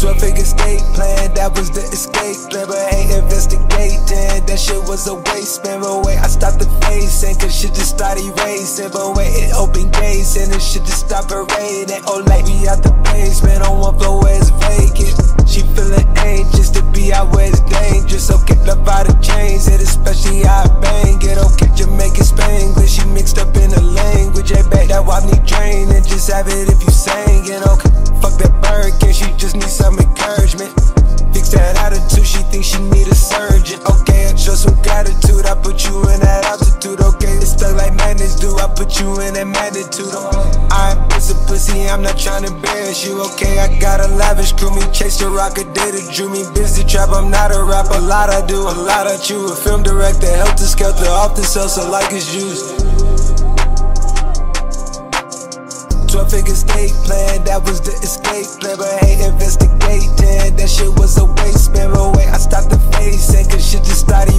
12-figure estate plan, that was the escape plan, but ain't investigating. That shit was a waste, man. But wait, I stopped the facing, cause shit just started racing. But wait, it opened gates, and the shit just stopped parading. Oh, like we out the basement, on one floor where it's vacant. She feeling anxious to be out where it's dangerous. So kept up out of chains, and especially how I bang it. Okay, Jamaican Spanglish, she mixed up in the language. Hey, back that wop need draining, just have it if you sang it. Okay, fuck that Birkin, she just needs some encouragement. Fix that attitude, she thinks she need a surgeon. Okay, I show some gratitude, I put you in that altitude. Okay, it's stuck like magnets do, I put you in that magnitude. I ain't pussy, I'm not trying to embarrass you. Okay, I got a lavish crew, me chase the rock, a day that drew me. Busy trap, I'm not a rapper, a lot I do, a lot I chew. A film director, helter skelter, often sells so like it's used. 12-figure estate plan, that was the escape plan, but ain't investigating. That shit was a waste, man. But wait, I stopped the facing, cause shit just started